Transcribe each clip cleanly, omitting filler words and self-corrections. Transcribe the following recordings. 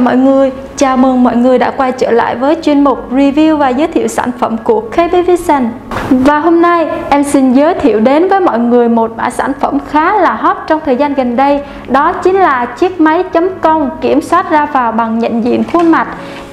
mọi người, chào mừng mọi người đã quay trở lại với chuyên mục review và giới thiệu sản phẩm của KB Vision. Và hôm nay em xin giới thiệu đến với mọi người một mã sản phẩm khá là hot trong thời gian gần đây. Đó chính là chiếc máy chấm công kiểm soát ra vào bằng nhận diện khuôn mặt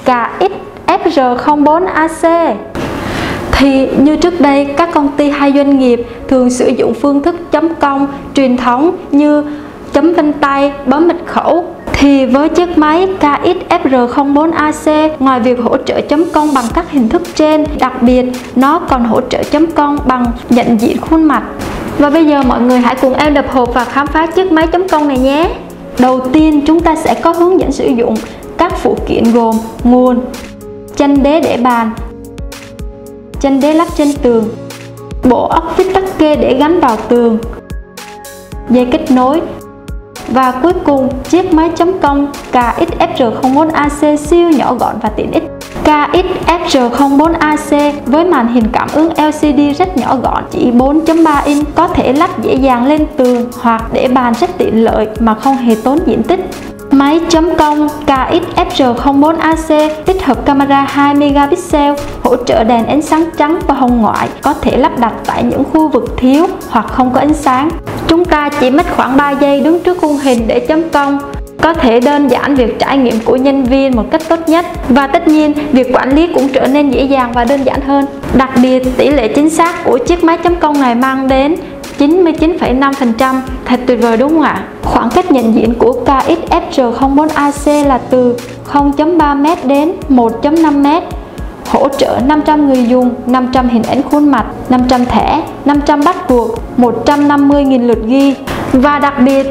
KXFR04AC. Thì như trước đây, các công ty hay doanh nghiệp thường sử dụng phương thức chấm công truyền thống như chấm vân tay, bấm mật khẩu. Thì với chiếc máy KXFR04AC, ngoài việc hỗ trợ chấm công bằng các hình thức trên, đặc biệt nó còn hỗ trợ chấm công bằng nhận diện khuôn mặt. Và bây giờ mọi người hãy cùng em đập hộp và khám phá chiếc máy chấm công này nhé. Đầu tiên chúng ta sẽ có hướng dẫn sử dụng các phụ kiện gồm nguồn, chân đế để bàn, chân đế lắp trên tường, bộ ốc vít tắc kê để gắn vào tường, dây kết nối. Và cuối cùng, chiếc máy chấm công KXFR04AC siêu nhỏ gọn và tiện ích. KXFR04AC với màn hình cảm ứng LCD rất nhỏ gọn, chỉ 4.3 inch, có thể lắp dễ dàng lên tường hoặc để bàn rất tiện lợi mà không hề tốn diện tích. Máy chấm công KXFR04AC tích hợp camera 2 megapixel, hỗ trợ đèn ánh sáng trắng và hồng ngoại, có thể lắp đặt tại những khu vực thiếu hoặc không có ánh sáng. Chúng ta chỉ mất khoảng 3 giây đứng trước khung hình để chấm công, có thể đơn giản việc trải nghiệm của nhân viên một cách tốt nhất. Và tất nhiên, việc quản lý cũng trở nên dễ dàng và đơn giản hơn. Đặc biệt, tỷ lệ chính xác của chiếc máy chấm công này mang đến 99,5%, thật tuyệt vời đúng không ạ? Khoảng cách nhận diện của KXFR04AC là từ 0.3m đến 1.5m, hỗ trợ 500 người dùng, 500 hình ảnh khuôn mặt, 500 thẻ, 500 bắt buộc, 150.000 lượt ghi. Và đặc biệt,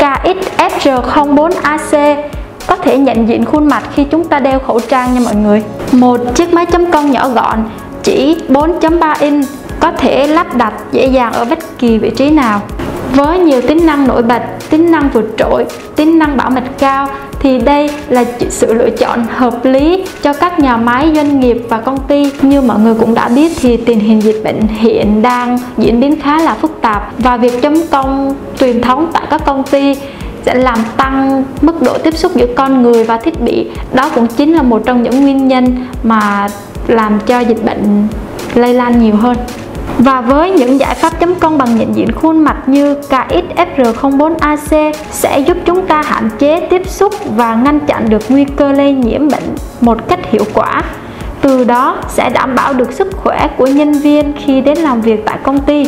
KXFR04AC có thể nhận diện khuôn mặt khi chúng ta đeo khẩu trang nha mọi người. Một chiếc máy chấm công nhỏ gọn, chỉ 4.3 inch, có thể lắp đặt dễ dàng ở bất kỳ vị trí nào. Với nhiều tính năng nổi bật, tính năng vượt trội, tính năng bảo mật cao, thì đây là sự lựa chọn hợp lý cho các nhà máy, doanh nghiệp và công ty. Như mọi người cũng đã biết thì tình hình dịch bệnh hiện đang diễn biến khá là phức tạp, và việc chấm công truyền thống tại các công ty sẽ làm tăng mức độ tiếp xúc giữa con người và thiết bị. Đó cũng chính là một trong những nguyên nhân mà làm cho dịch bệnh lây lan nhiều hơn. Và với những giải pháp chấm công bằng nhận diện khuôn mặt như KXFR04AC sẽ giúp chúng ta hạn chế tiếp xúc và ngăn chặn được nguy cơ lây nhiễm bệnh một cách hiệu quả. Từ đó sẽ đảm bảo được sức khỏe của nhân viên khi đến làm việc tại công ty.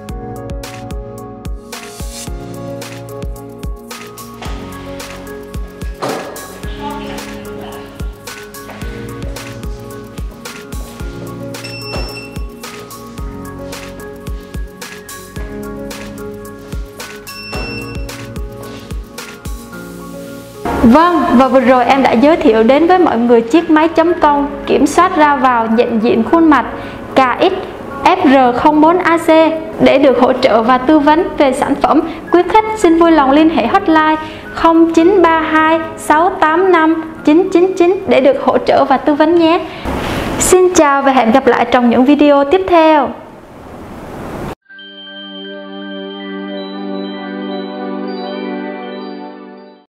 Vâng, và vừa rồi em đã giới thiệu đến với mọi người chiếc máy chấm công kiểm soát ra vào nhận diện khuôn mặt KXFR04AC. Để được hỗ trợ và tư vấn về sản phẩm, quý khách xin vui lòng liên hệ hotline 0932 685 999 để được hỗ trợ và tư vấn nhé. Xin chào và hẹn gặp lại trong những video tiếp theo.